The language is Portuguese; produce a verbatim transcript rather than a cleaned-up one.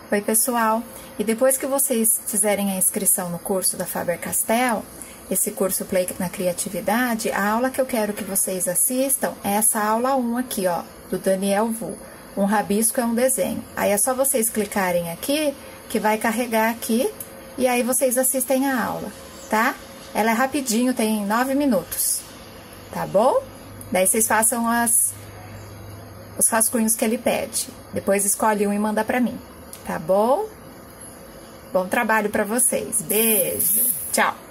Oi, pessoal! E depois que vocês fizerem a inscrição no curso da Faber-Castell, esse curso Play na Criatividade, a aula que eu quero que vocês assistam é essa aula um aqui, ó, do Daniel Vu. Um rabisco é um desenho. Aí é só vocês clicarem aqui, que vai carregar aqui, e aí vocês assistem a aula, tá? Ela é rapidinho, tem nove minutos, tá bom? Daí vocês façam as, os rascunhos que ele pede. Depois escolhe um e manda pra mim, tá bom? Bom trabalho pra vocês. Beijo. Tchau.